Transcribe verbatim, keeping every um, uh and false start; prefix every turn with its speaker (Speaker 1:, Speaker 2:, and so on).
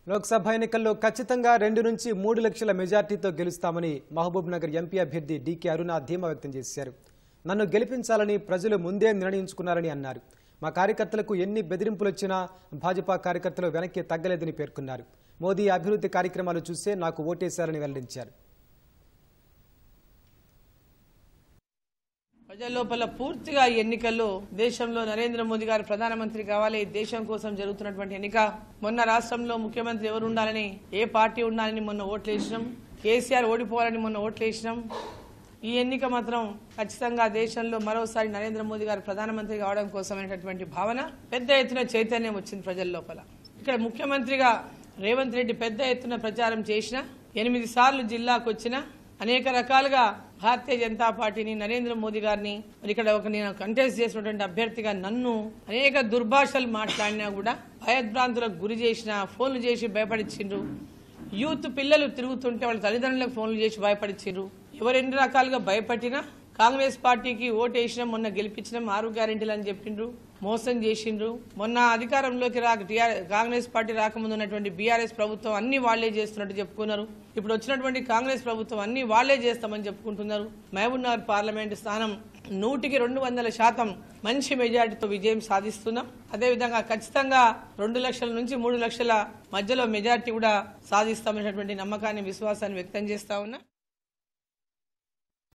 Speaker 1: లోక్సభ ఎన్నికల్లో ఖచ్చితంగా రెండు నుంచి మూడు లక్షల మెజార్టీతో గెలుస్తామని మహబూబ్ నగర్ ఎంపీ అభ్యర్థి డీకే అరుణ ధీమా వ్యక్తం చేశారు. నన్ను గెలిపించాలని ప్రజలు ముందే నిర్ణయించుకున్నారని అన్నారు. మా కార్యకర్తలకు ఎన్ని బెదిరింపులు వచ్చినా భాజపా కార్యకర్తలు వెనక్కి తగ్గలేదని పేర్కొన్నారు. మోదీ అభివృద్ధి కార్యక్రమాలు చూసే నాకు ఓటేశారని వెల్లడించారు.
Speaker 2: ప్రజల లోపల పూర్తిగా ఎన్నికల్లో దేశంలో నరేంద్ర మోదీ గారు ప్రధానమంత్రి కావాలి, దేశం కోసం జరుగుతున్నటువంటి ఎన్నిక. మొన్న రాష్ట్రంలో ముఖ్యమంత్రి ఎవరు ఉండాలని, ఏ పార్టీ ఉండాలని మొన్న ఓట్లు వేసినాం. కేసీఆర్ ఓడిపోవాలని మొన్న ఓట్లు వేసినాం. ఈ ఎన్నిక మాత్రం ఖచ్చితంగా దేశంలో మరోసారి నరేంద్ర మోదీ గారు ప్రధానమంత్రి కావడం కోసమైనటువంటి భావన పెద్ద ఎత్తున చైతన్యం వచ్చింది ప్రజల లోపల. ఇక్కడ ముఖ్యమంత్రిగా రేవంత్ రెడ్డి పెద్ద ఎత్తున ప్రచారం చేసిన, ఎనిమిది సార్లు జిల్లాకు వచ్చిన, అనేక రకాలుగా భారతీయ జనతా పార్టీని, నరేంద్ర మోదీ గారిని, మరి ఇక్కడ ఒక నేను కంటెస్ట్ చేసినటువంటి అభ్యర్థిగా నన్ను అనేక దుర్భాషలు మాట్లాడినా కూడా భయభ్రాంతులకు గురి చేసిన, ఫోన్లు చేసి భయపడిచ్చిండ్రు. యూత్ పిల్లలు తిరుగుతుంటే వాళ్ళ తల్లిదండ్రులకు ఫోన్లు చేసి భయపడిచ్చిండ్రు. ఎవరు ఎన్ని రకాలుగా భయపట్టినా కాంగ్రెస్ పార్టీకి ఓటు వేసినాం, మొన్న గెలిపించినాం, ఆరు గ్యారెంటీలు అని చెప్పిండ్రు, మోసం చేసిండ్రు. మొన్న అధికారంలోకి రాక కాంగ్రెస్ పార్టీ రాకముందు ఉన్నటువంటి బీఆర్ఎస్ ప్రభుత్వం అన్ని వాళ్లే చేస్తున్నట్టు చెప్పుకున్నారు. ఇప్పుడు వచ్చినటువంటి కాంగ్రెస్ ప్రభుత్వం అన్ని వాళ్లే చేస్తామని చెప్పుకుంటున్నారు. మహబూబ్ నగర్ పార్లమెంటు స్థానం నూటికి రెండు వందల శాతం మంచి మెజార్టీతో విజయం సాధిస్తున్నాం. అదేవిధంగా ఖచ్చితంగా రెండు లక్షల నుంచి మూడు లక్షల మధ్యలో మెజార్టీ కూడా సాధిస్తామనేటువంటి నమ్మకాన్ని, విశ్వాసాన్ని వ్యక్తం చేస్తా ఉన్నా.